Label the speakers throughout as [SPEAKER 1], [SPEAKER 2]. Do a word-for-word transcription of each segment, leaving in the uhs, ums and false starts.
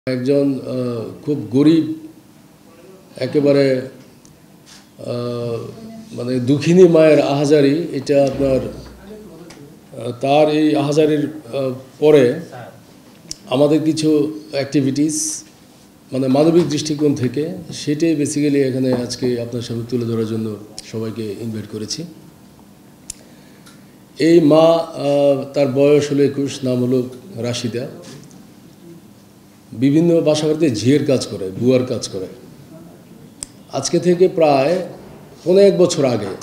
[SPEAKER 1] একজন খুব গরিব একেবারে মানে দুঃখিনী মায়ের আহাজারি এটা আপনার তার এই আহাজারির পরে আমাদের কিছু অ্যাক্টিভিটিস মানে মানবিক দৃষ্টিকোণ থেকে সেটাই বেসিক্যালি এখানে আজকে আপনার সামনে তুলে ধরার জন্য সবাইকে ইনভাইট করেছি। এই মা তার বয়স হলো একুশ, নাম হলো রাশিদা। বিভিন্ন বাসাবাড়িতে ঝিয়ের কাজ করে, বুয়ার কাজ করে। আজকে থেকে প্রায় পনেরো এক বছর আগে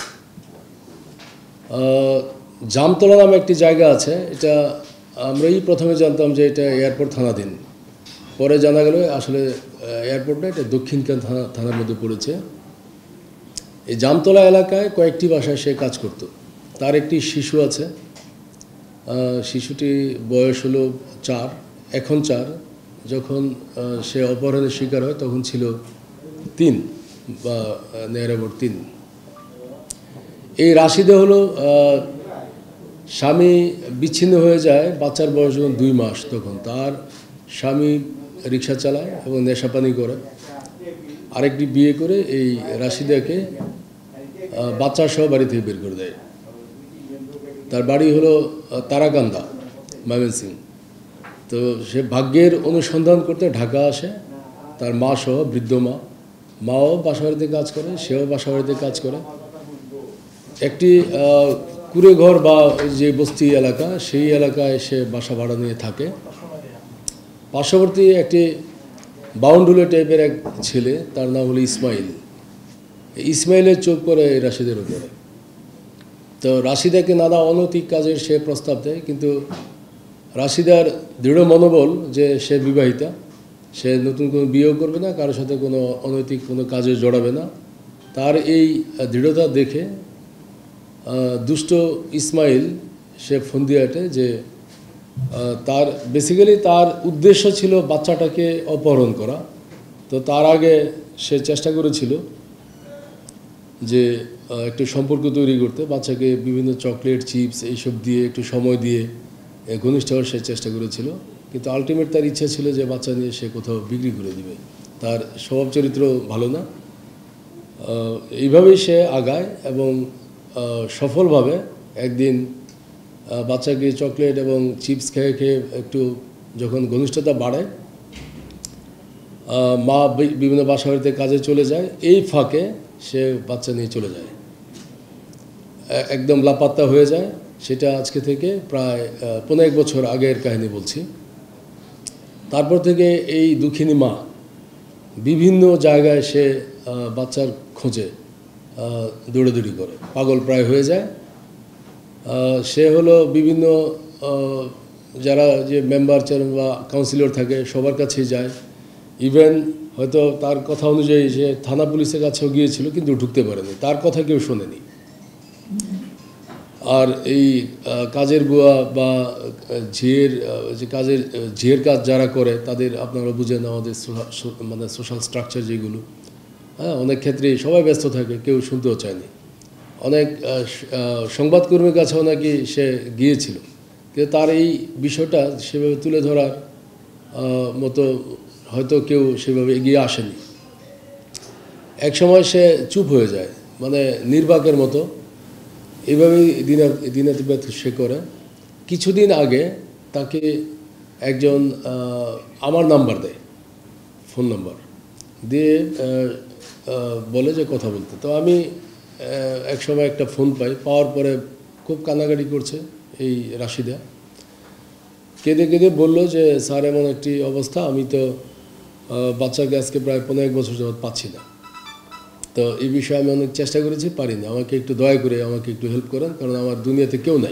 [SPEAKER 1] জামতলা নামে একটি জায়গা আছে, এটা আমরাই প্রথমে জানতাম যে এটা এয়ারপোর্ট থানাধীন, পরে জানা গেল আসলে এয়ারপোর্টটা এটা দক্ষিণখান থানা থানার মধ্যে পড়েছে। এই জামতলা এলাকায় কয়েকটি বাসায় সে কাজ করত। তার একটি শিশু আছে, শিশুটি বয়স হলো চার, এখন চার। যখন সে অপহরণের শিকার হয় তখন ছিল তিন বা নেয়ার তিন। এই রাশিদা হলো স্বামী বিচ্ছিন্ন হয়ে যায়, বাচ্চার বয়স যখন দুই মাস, তখন তার স্বামী রিক্সা চালায় এবং নেশাপানি করে। আরেকটি বিয়ে করে এই রাশিদাকে বাচ্চা সহ বাড়ি থেকে বের করে দেয়। তার বাড়ি হলো তারাকান্দা, ময়মনসিংহ। তো সে ভাগ্যের অনুসন্ধান করতে ঢাকা আসে, তার মা সহ, বৃদ্ধ মা। মাও বাসাবাড়িতে কাজ করে, সেও বাসাবাড়িতে কাজ করে। একটি কুড়ে ঘর বা যে বস্তি এলাকা, সেই এলাকায় সে বাসা ভাড়া নিয়ে থাকে। পার্শ্ববর্তী একটি বাউন্ডুলে টাইপের এক ছেলে, তার নাম হলো ইসমাইল। ইসমাইলের চোখ পড়ে রাশিদের উপরে। তো রাশিদাকে নানা অনৈতিক কাজের সে প্রস্তাব দেয়, কিন্তু রাশিদার দৃঢ় মনোবল যে সে বিবাহিতা, সে নতুন কোনো বিয়েও করবে না, কারোর সাথে কোনো অনৈতিক কোনো কাজে জড়াবে না। তার এই দৃঢ়তা দেখে দুষ্ট ইসমাইল সে ফোন দিয়ে আটে যে তার বেসিক্যালি তার উদ্দেশ্য ছিল বাচ্চাটাকে অপহরণ করা। তো তার আগে সে চেষ্টা করেছিল যে একটু সম্পর্ক তৈরি করতে, বাচ্চাকে বিভিন্ন চকলেট, চিপস এইসব দিয়ে একটু সময় দিয়ে ঘনিষ্ঠ হওয়ার সে চেষ্টা করেছিল। কিন্তু আলটিমেট তার ইচ্ছা ছিল যে বাচ্চা নিয়ে সে কোথাও বিক্রি করে দিবে। তার স্বভাব চরিত্র ভালো না। এইভাবেই সে আগায় এবং সফলভাবে একদিন বাচ্চাকে চকলেট এবং চিপস খেয়ে খেয়ে একটু যখন ঘনিষ্ঠতা বাড়ে, মা বিভিন্ন বাসাবাড়িতে কাজে চলে যায়। এই ফাঁকে সে বাচ্চা নিয়ে চলে যায়, একদম লাপাত্তা হয়ে যায়। সেটা আজকে থেকে প্রায় পনেরো এক বছর আগের কাহিনী বলছি। তারপর থেকে এই দুঃখিনী মা বিভিন্ন জায়গায় সে বাচ্চার খোঁজে দৌড়াদৌড়ি করে, পাগল প্রায় হয়ে যায়। সে হলো বিভিন্ন যারা যে মেম্বার চেয়ারম্যান বা কাউন্সিলর থাকে সবার কাছেই যায়। ইভেন হয়তো তার কথা অনুযায়ী সে থানা পুলিশের কাছেও গিয়েছিল, কিন্তু ঢুকতে পারেনি, তার কথা কেউ শোনেনি। আর এই কাজের বুয়া বা ঝিয়ের যে কাজের ঝিয়ের কাজ যারা করে তাদের আপনারা বুঝেন আমাদের মানে সোশ্যাল স্ট্রাকচার যেগুলো, হ্যাঁ, অনেক ক্ষেত্রেই সবাই ব্যস্ত থাকে, কেউ শুনতেও চায়নি। অনেক সংবাদকর্মীর কাছেও নাকি সে গিয়েছিল, কিন্তু তার এই বিষয়টা সেভাবে তুলে ধরার মতো হয়তো কেউ সেভাবে এগিয়ে আসেনি। এক সময় সে চুপ হয়ে যায়, মানে নির্বাকের মতো। এইভাবেই দিনা দিনাতিপাত সে করে। কিছুদিন আগে তাকে একজন আমার নাম্বার দেয়, ফোন নাম্বার দিয়ে বলে যে কথা বলতে। তো আমি এক সময় একটা ফোন পাই, পাওয়ার পরে খুব কান্নাকাটি করছে এই রাশিদা। কেঁদে কেঁদে বললো যে স্যার, এমন একটি অবস্থা, আমি তো বাচ্চাকে আজকে প্রায় পনেরো এক বছর যাবৎ পাচ্ছি না। তো এই বিষয়ে আমি অনেক চেষ্টা করেছি, পারিনি। আমাকে একটু দয়া করে আমাকে একটু হেল্প করেন, কারণ আমার দুনিয়াতে কেউ নাই।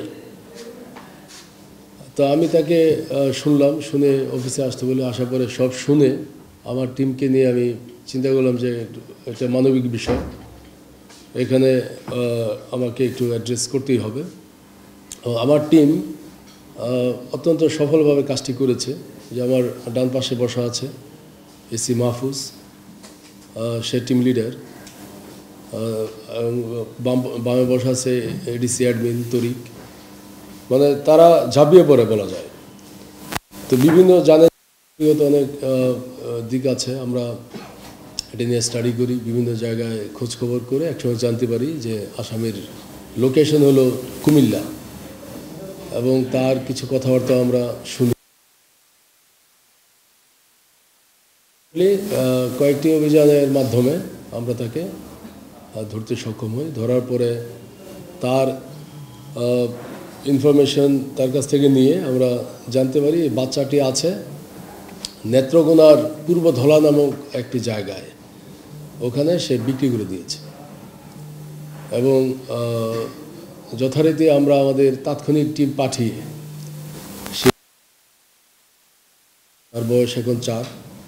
[SPEAKER 1] তো আমি তাকে শুনলাম, শুনে অফিসে আসতে বলে, আসার পরে সব শুনে আমার টিমকে নিয়ে আমি চিন্তা করলাম যে একটা মানবিক বিষয়, এখানে আমাকে একটু অ্যাড্রেস করতেই হবে। আমার টিম অত্যন্ত সফলভাবে কাজটি করেছে। যে আমার ডান পাশে বসা আছে এসি মাহফুজ, সে টিম লিডার। বামে বসা আছে এডিসি অ্যাডমিন তরিক। মানে তারা ঝাঁপিয়ে পড়ে বলা যায়। তো বিভিন্ন জানে ব্যক্তিগত অনেক দিক আছে, আমরা এটা নিয়ে স্টাডি করি, বিভিন্ন জায়গায় খোঁজ খবর করে একসময় জানতে পারি যে আসামির লোকেশন হলো কুমিল্লা, এবং তার কিছু কথাবার্তা আমরা শুনি। কয়েকটি অভিযানের মাধ্যমে আমরা তাকে ধরতে সক্ষম হই। ধরার পরে তার ইনফরমেশন তার কাছ থেকে নিয়ে আমরা জানতে পারি এই বাচ্চাটি আছে নেত্রকোনার পূর্ব ধলা নামক একটি জায়গায়, ওখানে সে বিক্রি করে দিয়েছে। এবং যথারীতি আমরা আমাদের তাৎক্ষণিক টিম পাঠিয়ে, তার বয়স এখন চার,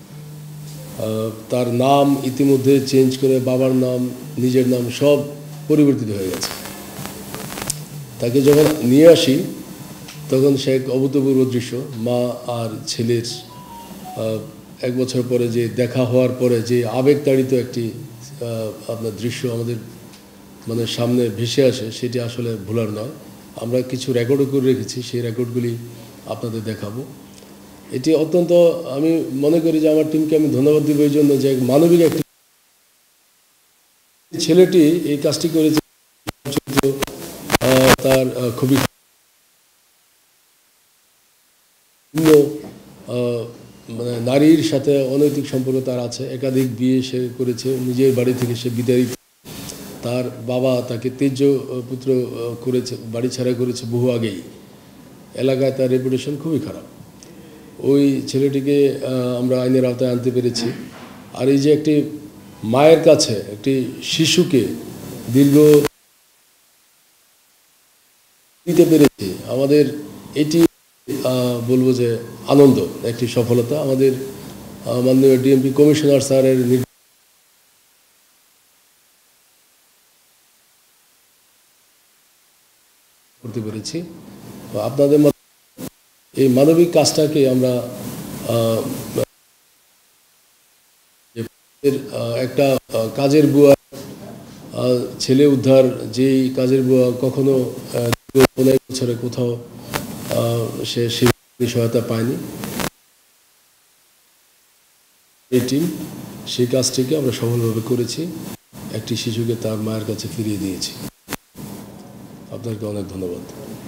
[SPEAKER 1] তার নাম ইতিমধ্যে চেঞ্জ করে বাবার নাম, নিজের নাম সব পরিবর্তিত হয়ে গেছে। তাকে যখন নিয়ে আসি তখন সে এক অভূতপূর্ব দৃশ্য, মা আর ছেলের এক বছর পরে যে দেখা হওয়ার পরে যে আবেগতাড়িত একটি আপনার দৃশ্য আমাদের মানে সামনে ভেসে আসে, সেটি আসলে ভোলার নয়। আমরা কিছু রেকর্ডও করে রেখেছি, সেই রেকর্ডগুলি আপনাদের দেখাবো। এটি অত্যন্ত, আমি মনে করি যে আমার টিমকে আমি ধন্যবাদ দিব এই জন্য যে মানবিক একটি ছেলেটি এই কাজটি করেছে। তার খুবই মানে নারীর সাথে অনৈতিক সম্পর্ক তার আছে, একাধিক বিয়ে সে করেছে, নিজের বাড়ি থেকে সে বিতাড়িত, তার বাবা তাকে তেজ্য পুত্র করেছে, বাড়ি ছাড়া করেছে বহু আগেই, এলাকায় তার রেপুটেশন খুবই খারাপ। ওই ছেলেটিকে আমরা আইনের আওতায় আনতে পেরেছি। আর এই যে একটি মায়ের কাছে একটি শিশুকে দীর্ঘ দিতে পেরেছি, আমাদের এটি বলবো যে আনন্দ, একটি সফলতা। আমাদের মাননীয় ডিএমপি কমিশনার স্যারের করতে পেরেছি। আপনাদের এই মানবিক কাজটাকে আমরা একটা কাজের বুয়া ছেলে উদ্ধার, যেই কাজের বুয়া কখনো পনেরো বছরে কোথাও সে সহায়তা পায়নি, এই টিম সেই কাজটিকে আমরা সফলভাবে করেছি, একটি শিশুকে তার মায়ের কাছে ফিরিয়ে দিয়েছি। আপনাকে অনেক ধন্যবাদ।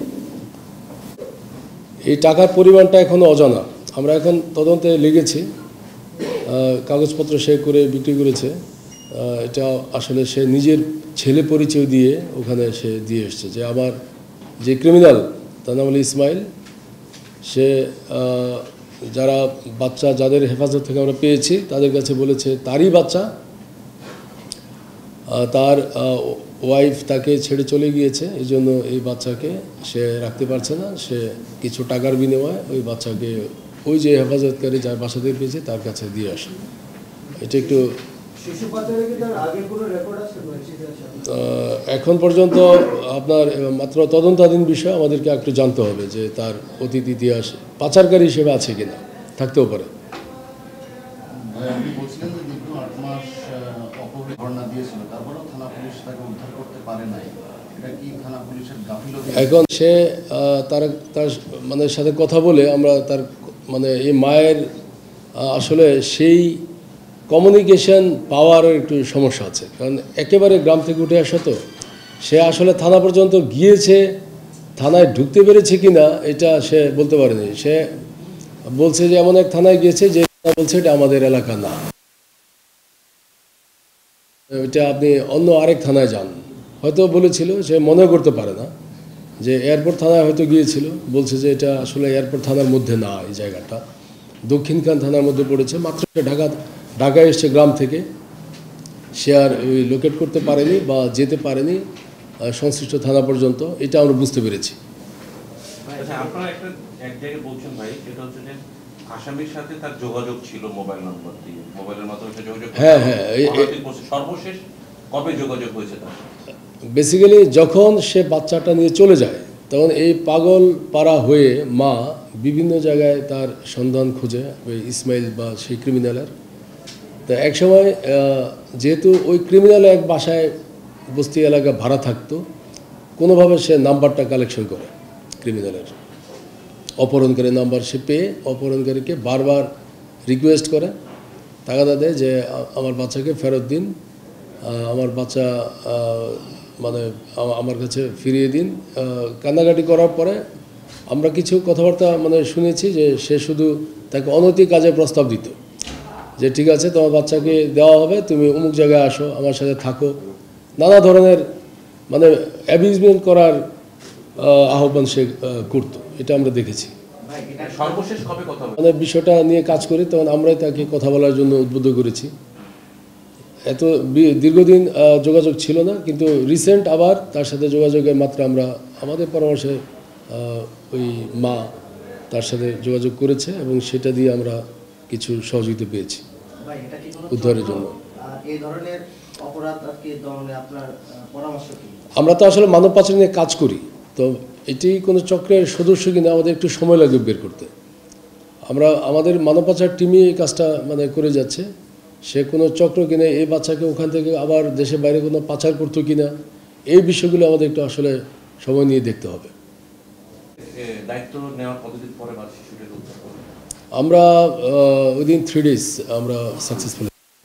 [SPEAKER 1] এই টাকার পরিমাণটা এখনও অজানা, আমরা এখন তদন্তে লেগেছি। কাগজপত্র সে করে বিক্রি করেছে, এটা আসলে সে নিজের ছেলে পরিচয় দিয়ে ওখানে সে দিয়ে এসছে যে আমার যে ক্রিমিনাল তার নাম হলো ইসমাইল, সে যারা বাচ্চা যাদের হেফাজত থেকে আমরা পেয়েছি তাদের কাছে বলেছে তারই বাচ্চা, তার ওয়াইফ তাকে ছেড়ে চলে গিয়েছে, এই জন্য এই বাচ্চাকে সে রাখতে পারছে না, সে কিছু টাকার বিনিময়ে ওই বাচ্চাকে ওই যে হেফাজতকারী যার বাসা থেকে পেয়েছে তার কাছে দিয়ে আসে। এটা একটু এখন পর্যন্ত আপনার মাত্র তদন্তাধীন বিষয়, আমাদেরকে একটু জানতে হবে যে তার অতীত ইতিহাস পাচারকারী হিসেবে আছে কিনা, থাকতেও পারে। এখন সে তার তার মানে সাথে কথা বলে আমরা তার মানে এই মায়ের আসলে সেই কমিউনিকেশন পাওয়ার একটু সমস্যা আছে, কারণ একেবারে গ্রাম থেকে উঠে আসা, তো সে আসলে থানা পর্যন্ত গিয়েছে, থানায় ঢুকতে পেরেছে কিনা এটা সে বলতে পারেনি। সে বলছে যে এমন এক থানায় গিয়েছে যে বলছে এটা আমাদের এলাকা না, এটা আপনি অন্য আরেক থানায় যান, হয়তো বলেছিল, সে মনে করতে পারে না যে এয়ারপোর্ট থানায় হয়তো গিয়েছিল, বলছে যে এটা আসলে এয়ারপোর্ট থানার মধ্যে না, এই জায়গাটা দক্ষিণখান থানার মধ্যে পড়েছে। মাত্র সে ঢাকা ঢাকায় এসছে গ্রাম থেকে, সে আর ওই লোকেট করতে পারেনি বা যেতে পারেনি সংশ্লিষ্ট থানা পর্যন্ত, এটা আমরা বুঝতে পেরেছি।
[SPEAKER 2] আপনারা একটা এক জায়গায় বলছেন ভাই, এটা হচ্ছে যে আসামির সাথে তার যোগাযোগ ছিল মোবাইল নাম্বার দিয়ে, মোবাইলের মাধ্যমে সে যোগাযোগ,
[SPEAKER 1] হ্যাঁ হ্যাঁ
[SPEAKER 2] সর্বশেষ কবে যোগাযোগ হয়েছে তার?
[SPEAKER 1] বেসিক্যালি যখন সে বাচ্চাটা নিয়ে চলে যায় তখন এই পাগল পাড়া হয়ে মা বিভিন্ন জায়গায় তার সন্ধান খুঁজে ওই ইসমাইল বা সেই ক্রিমিনালের। তা এক সময় যেহেতু ওই ক্রিমিনাল এক বাসায় বস্তি এলাকা ভাড়া থাকতো, কোনোভাবে সে নাম্বারটা কালেকশন করে, ক্রিমিনালের অপহরণকারী নাম্বার সে পেয়ে অপহরণকারীকে বারবার রিকোয়েস্ট করে, তাগাদা দেয় যে আমার বাচ্চাকে ফেরত দিন, আমার বাচ্চা মানে আমার কাছে ফিরিয়ে দিন। কান্নাকাটি করার পরে আমরা কিছু কথাবার্তা মানে শুনেছি যে সে শুধু তাকে অনৈতিক কাজে প্রস্তাব দিত, যে ঠিক আছে তোমার বাচ্চাকে দেওয়া হবে, তুমি অমুক জায়গায় আসো, আমার সাথে থাকো, নানা ধরনের মানে অ্যাবিউজমেন্ট করার আহ্বান সে করতো। এটা আমরা দেখেছি। মানে বিষয়টা নিয়ে কাজ করি, তখন আমরাই তাকে কথা বলার জন্য উদ্বুদ্ধ করেছি। এত দীর্ঘদিন যোগাযোগ ছিল না, কিন্তু রিসেন্ট আবার তার সাথে যোগাযোগের মাত্রা আমরা আমাদের পরামর্শে ওই মা তার সাথে যোগাযোগ করেছে এবং সেটা দিয়ে আমরা কিছু সহযোগিতা পেয়েছি উদ্ধারের জন্য। আমরা তো আসলে মানব পাচার নিয়ে কাজ করি, তো এটি কোনো চক্রের সদস্য কিনা আমাদের একটু সময় লাগবে বের করতে। আমরা আমাদের মানব পাচার টিমই এই কাজটা মানে করে যাচ্ছে। সে কোনো চক্র কিনা এই বাচ্চাকে ওখান থেকে আবার দেশের বাইরে কোনো পাচার করতো কিনা, এই বিষয়গুলো আমাদের একটু আসলে সময় নিয়ে দেখতে হবে। আমরা উইদিন থ্রি ডেজ আমরা সাকসেসফুল।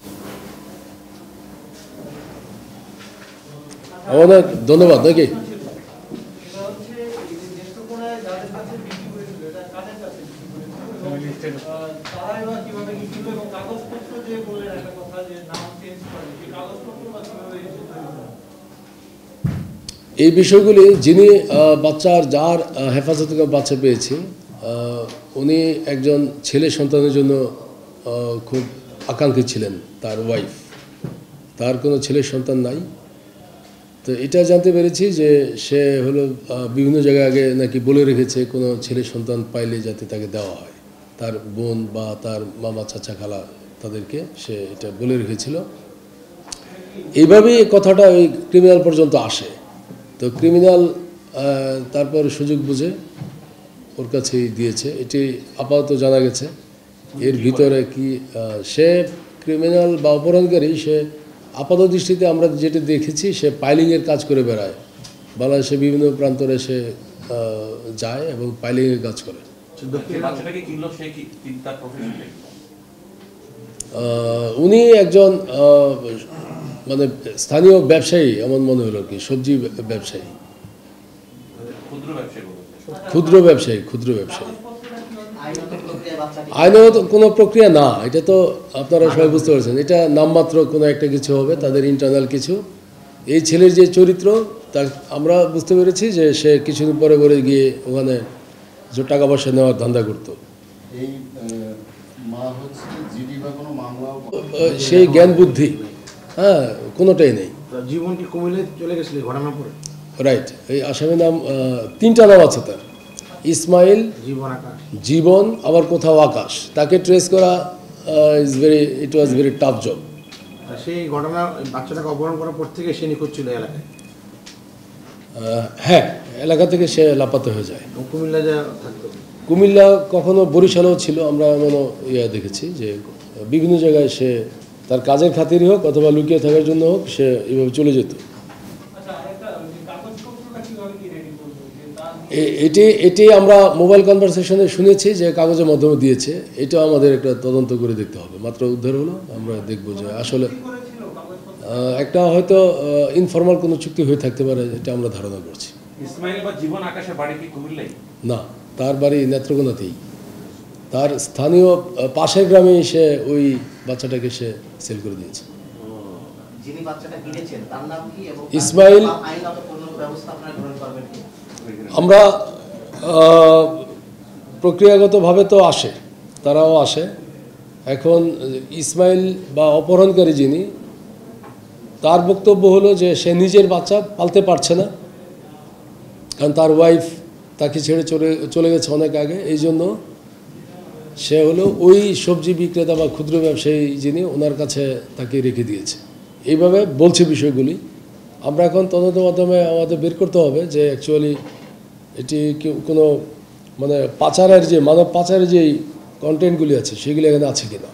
[SPEAKER 1] অনেক ধন্যবাদ। নাকি এই বিষয়গুলি যিনি বাচ্চার যার হেফাজতে বাচ্চা পেয়েছি, উনি একজন ছেলে সন্তানের জন্য খুব আকাঙ্ক্ষী ছিলেন। তার ওয়াইফ, তার কোনো ছেলে সন্তান নাই। তো এটা জানতে পেরেছি যে সে হলো বিভিন্ন জায়গায় আগে নাকি বলে রেখেছে কোনো ছেলে সন্তান পাইলে যাতে তাকে দেওয়া হয়, তার বোন বা তার মামা চাচা খালা তাদেরকে সে এটা বলে রেখেছিল। এইভাবেই কথাটা ওই ক্রিমিনাল পর্যন্ত আসে। তো ক্রিমিনাল তারপর সুযোগ বুঝে ওর কাছেই দিয়েছে, এটি আপাতত জানা গেছে। এর ভিতরে কি সে ক্রিমিনাল বা অপরাধকারী, সে আপাত দৃষ্টিতে আমরা যেটা দেখেছি সে পাইলিংয়ের কাজ করে বেড়ায়, বাংলাদেশে বিভিন্ন প্রান্তরে সে যায় এবং পাইলিংয়ের কাজ করে। উনি একজন মানে স্থানীয় ব্যবসায়ী এমন মনে হলো কি, সবজি ব্যবসায়ী, ক্ষুদ্র ব্যবসায়ী ক্ষুদ্র ব্যবসায়ী আইনত কোনো প্রক্রিয়া না, এটা তো আপনারা সবাই বুঝতে পারছেন। এটা নামমাত্র কোনো একটা কিছু হবে, তাদের ইন্টারনাল কিছু। এই ছেলের যে চরিত্র তা আমরা বুঝতে পেরেছি যে সে কিছুদিন পরে পরে গিয়ে ওখানে যে টাকা পয়সা নেওয়ার ধান্দা করতো। সেই জ্ঞান বুদ্ধি হ্যাঁ কোনোটাই নেই।
[SPEAKER 3] জীবন কি কমিলে চলে গেছিল ঘটনার পরে?
[SPEAKER 1] রাইট। এই আসামির নাম তিনটা নাম আছে তার, ইসমাইল,
[SPEAKER 3] জীবন, আকাশ,
[SPEAKER 1] জীবন, আবার কোথাও আকাশ। তাকে ট্রেস করা is very it was very tough job.
[SPEAKER 3] সেই ঘটনা বাচ্চাটাকে অপহরণ করার পর থেকে সে নিখোঁজ ছিল এলাকায়।
[SPEAKER 1] হ্যাঁ, এলাকা থেকে সে লাপাতে হয়ে যায়।
[SPEAKER 3] কুমিল্লা যা থাকতো,
[SPEAKER 1] কুমিল্লা কখনো বরিশালেও ছিল। আমরা এমনও ইয়া দেখেছি যে বিভিন্ন জায়গায় সে তার কাজের খাতিরই হোক অথবা লুকিয়ে থাকার জন্য হোক সে এভাবে চলে যেত। এটি এটি আমরা মোবাইল কনভারসেশনে শুনেছি যে কাগজের মাধ্যমে দিয়েছে। এটা আমাদের একটা তদন্ত করে দেখতে হবে। মাত্র উদ্ধার হলো, আমরা দেখব যে আসলে একটা হয়তো ইনফর্মাল কোনো চুক্তি হয়ে থাকতে পারে, এটা আমরা ধারণা করছি।
[SPEAKER 2] ইসমাইল বা জীবন আকাশের বাড়ি কি কুমিল্লায়?
[SPEAKER 1] না, তার বাড়ি নেত্রকোনাতেই। তার স্থানীয় পাশের গ্রামে সে ওই বাচ্চাটাকে সে সেল করে দিয়েছে।
[SPEAKER 4] যিনি বাচ্চাটা কিনেছেন তার নাম কি এবং
[SPEAKER 1] ইসমাইল।
[SPEAKER 4] আইনত কোন ব্যবস্থা আপনারা গ্রহণ করবেন কি?
[SPEAKER 1] আমরা প্রক্রিয়াগতভাবে তো আসে, তারাও আসে। এখন ইসমাইল বা অপহরণকারী যিনি, তার বক্তব্য হলো যে সে নিজের বাচ্চা পালতে পারছে না, কারণ তার ওয়াইফ তাকে ছেড়ে চলে চলে গেছে অনেক আগে। এই জন্য সে হলো ওই সবজি বিক্রেতা বা ক্ষুদ্র ব্যবসায়ী যিনি, ওনার কাছে তাকে রেখে দিয়েছে। এইভাবে বলছে বিষয়গুলি। আমরা এখন তদন্ত মাধ্যমে আমাদের বের করতে হবে যে অ্যাকচুয়ালি এটি কোনো মানে পাচারের যে মানব পাচারের যে কন্টেন্টগুলি আছে সেগুলি এখানে আছে কিনা।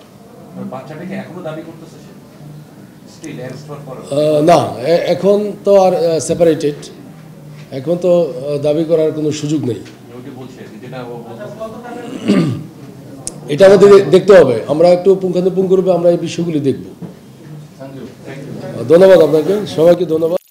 [SPEAKER 1] না, এখন তো আর সেপারেটেড, এখন তো দাবি করার কোনো সুযোগ নেই। এটা আমাদের দেখতে হবে, আমরা একটু পুঙ্খানুপুঙ্খরূপে আমরা এই বিষয়গুলি দেখব। ধন্যবাদ আপনাকে, সবাইকে ধন্যবাদ।